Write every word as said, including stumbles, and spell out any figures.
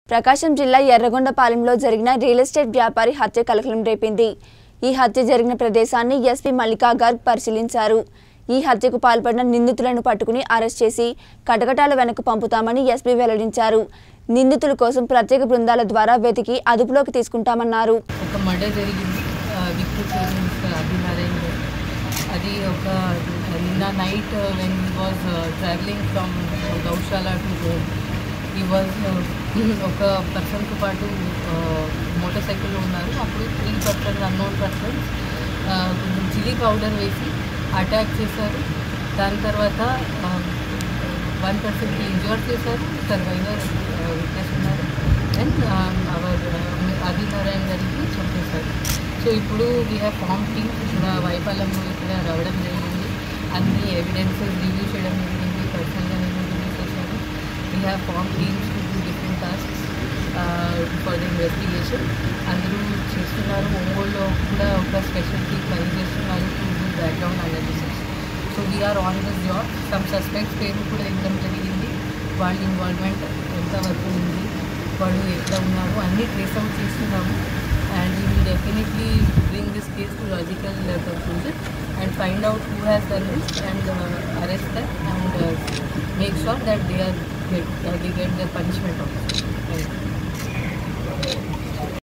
ప్రకాశం జిల్లా ఎర్రగొండపాలెంలో జరిగిన real estate వ్యాపారి హత్య కలకలం రేపింది. ఈ హత్య జరిగిన ప్రదేశాన్ని ఎస్పీ మల్లికా గార్గ్ పరిశీలించారు. ఈ హత్యకు పాల్పడిన నిందితులను పట్టుకుని అరెస్ట్ చేసి కటకటాల వెనక్కు పంపుతామని ఎస్పీ వెల్లడించారు. నిందితుల కోసం ప్రత్యేక బృందాల ద్వారా వెతికి అదుపులోకి తీసుకుంటామన్నారు. ఒక మర్డర్ జరిగింది అది ఒక నిన్న night when he was travelling from Gaushala to home he was ఒక పర్సన్తో పాటు మోటార్ సైకిల్లో ఉన్నారు. అప్పుడు త్రీ పర్సన్స్ అన్నోన్ పర్సన్స్ కొంచెం చిల్లీ పౌడర్ వేసి అటాక్ చేశారు. దాని తర్వాత వన్ పర్సన్కి ఇంజూర్ చేశారు. సర్వైవర్ విట్నెస్ ఉన్నారు. అండ్ అవర్ ఆదినారాయణ గారికి చంపేశారు. సో ఇప్పుడు వీ హ్యావ్ ఫార్మ్ టీమ్ ఇక్కడ వైపాలెంలో ఇక్కడ రావడం జరిగింది. అన్ని ఎవిడెన్సెస్ రివ్యూ చేయడం జరిగింది. పర్సనల్గా నేను రివ్యూ చేశాను. We have form teams to do different tasks for the investigation. అందరూ చేస్తున్నారు. ఒంగోలులో కూడా ఒక స్పెషల్ టీమ్ పని చేస్తున్నారు to do background analysis. So we're on this job. Some suspects పేరు కూడా ఇవ్వడం జరిగింది. వాళ్ళ ఇన్వాల్వ్మెంట్ ఎంతవరకు ఉంది, వాళ్ళు ఎక్కడ ఉన్నారు అన్నీ ట్రేస్ అవుట్ చేస్తున్నాము. And we will definitely bring this case to logical uh, conclusion and find out who has done this and uh, arrest them and uh, make sure that they are get, uh, they get their punishment also. Thank you.